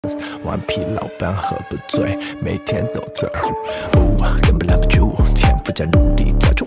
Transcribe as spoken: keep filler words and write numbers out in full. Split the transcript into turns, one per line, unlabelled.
顽皮老板喝不醉，每天都这儿。哦，根本拦不住，天赋加努力造就。